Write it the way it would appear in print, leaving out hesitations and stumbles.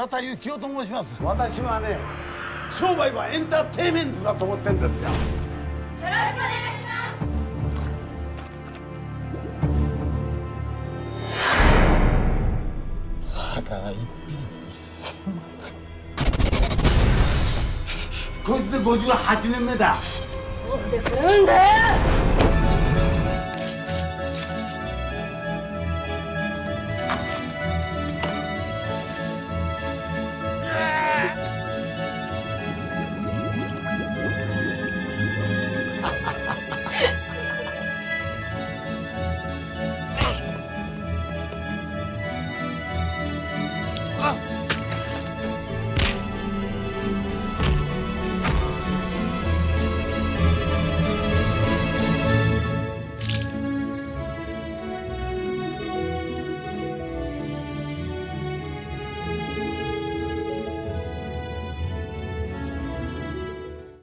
村田幸雄と申します。私はね、商売はエンターテインメントだと思ってんですよ。よろしくお願いします。魚一品1000万。こいつで58年目だ。 オフで食うんだよ。 あっ